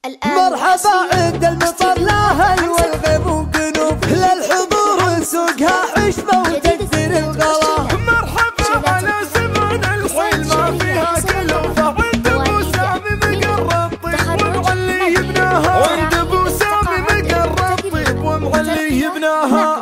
مرحبا عند المطر لا هل والغيب وقنوب للحضور سوقها حشمة وتكثير الغلا. مرحبا على زمان الحيل ما فيها كلوفة عند ابو سامي مقر الطيب ومعلي يبناها. وعند ابو سامي مقر الطيب ومعلي يبناها.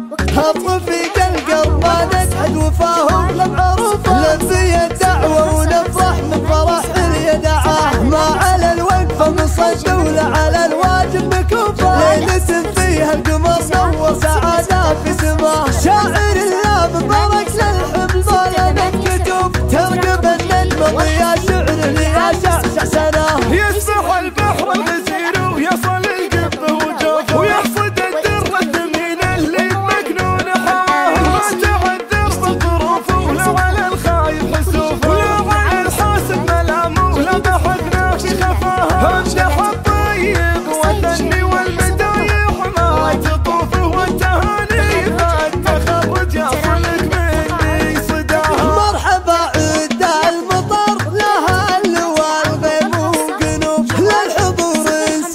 الرفيق القلب ما نسعد وفاهم لمعروفه لبي الدعوة ونفرح من فرح اليدعاه. ما على الوقفة مصد ولا على الواجب مكوفة ليلة فيها القمر نور سعادة في سماه. شاعر الله مبارك للحب ظلمت كتب ترقب النجم يا شعر يا شعشع سناه. يسبح البحر الغزير ويصل القبه وجوفه ويحصد الدر الثمين اللي مكنون حواه. ما تعذر بظروفه ولا على الخايف حسوفه ولا على الحاسب ملامه ولا بحثنا في خفاه. امدح الطيب والثني والمدايح ما تطوفه والتهاني فالتخرج يصلك مني صداه. مرحبا عند المطر لها والغيب وقنوب للحضور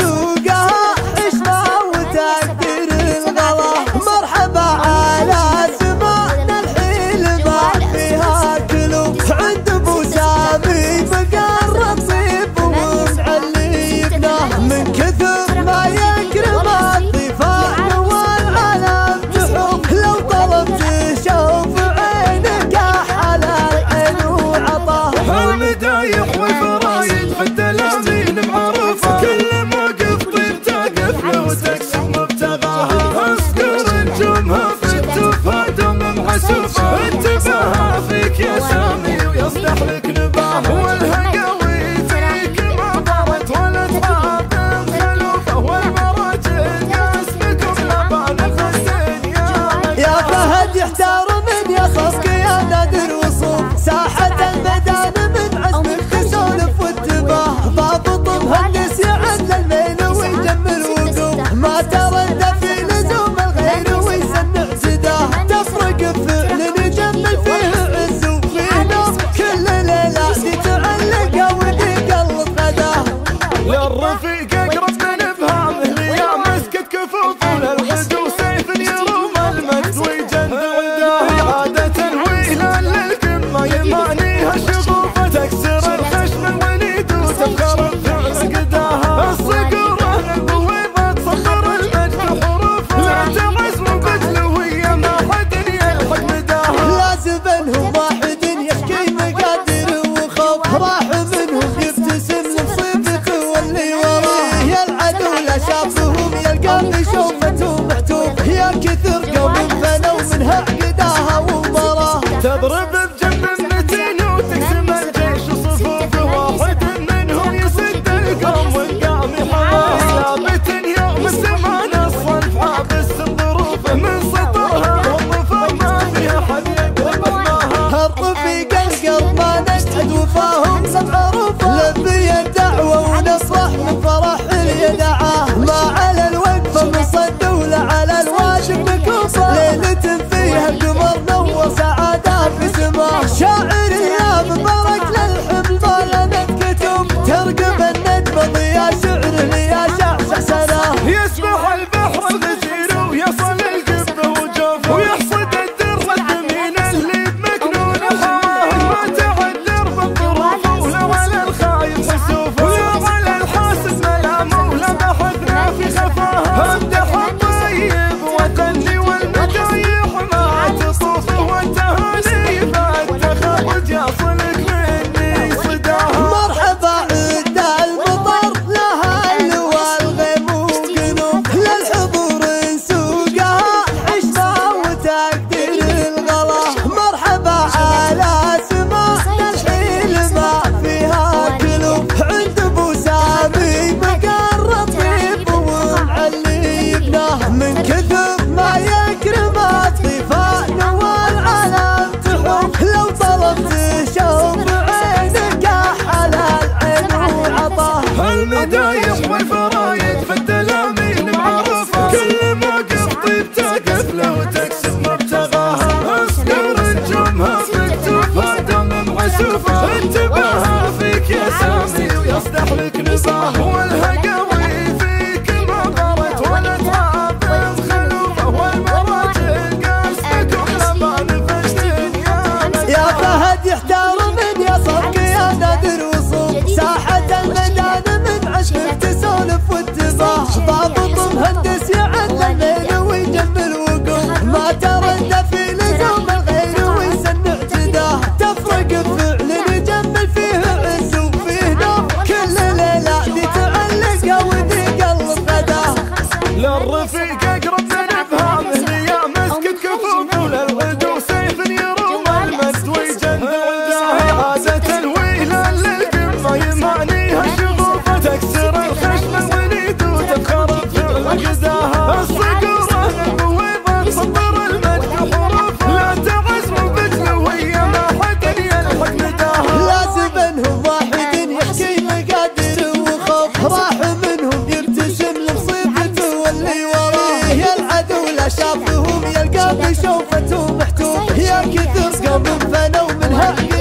سوقها حشمة وتكثير الغلا. مرحبا على زمان الحيل ما فيها كلوب عند ابو سامي مقر الطيب ومعلي يبناه. من كثر ما يكرم الضيفان والعلم تحوم لو طلبت شوف عينك احلى العين وعطاه. المدايح والفرايد في التلامين معروفة كل موقف طيب تقف له تكسب مبتغاها. اذكر نجومها في التفات محسوفة انتباهها فيك يا سامي ويصلح لك نباها. والهقاوي فيك ما ضرت ولا تراب خلوفة والمراجل قاسمكم لبان في الدنيا. يا فهد يحتار من يخصك يا نادر وصوف ساحة الميدان من عزمك تسولف واتباه. ضابط مهندس يعد الميل ويجمل وقوف ما ترد في لزوم الغير ويسنع سداه. تفرق بفعل يجمل فيه عز وفيه نوم كل ليلة تتعلق ودي قلب غداه. للرفيق اقرب من افهامه ليا مسكت كفوفه للغدو سيف يروم المجد ويجند عداه. عادة ويلا للقمة يمانيها شغوفه تكسر الخشم الوليد وتفخر بفعل قداها. الصقور البويضة تصخر المجد حروفه لا تعز مبتله وهي ما حد يلحق مداها. لازم منهم واحد يحكي مقادير وخوف راح منهم يبتسم لمصيبته واللي وراه. يا العدو لا شافهم يلقى بشوفته محتوف يا كثر قوم فنوا منها عقداها ومباراه. تضرب بجنب متين وتقسم الجيش وصفوفه واحد منهم يسد القوم والقام يحواه. ثابت يوم الزمان الصنف حابس ظروفه من سطرها والظفر ما فيها حد يقرب معها. الرفيق القلب ما نسعد وفاهم معروفه لبي الدعوة ونفرح من فرح اليدعاه. ما على الوقفة مصد ولا على الواجب مكوفة ليلة فيها القمر نور سعادة في سماه. عنها